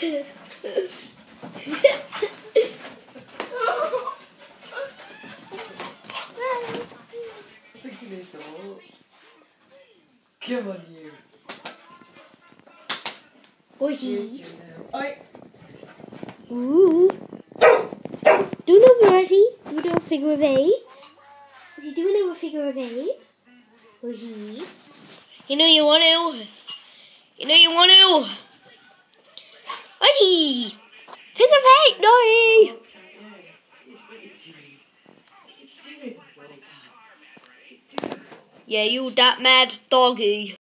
think you need the wall. Come on, you. Ozzy. Oi. Ooh. Do another, Ozzy. Do another figure of eight. Ozzy, do another figure of eight. Ozzy. You know you want to. You know you want to. Ozzy. Figure of eight, no. Yeah, you that mad doggy.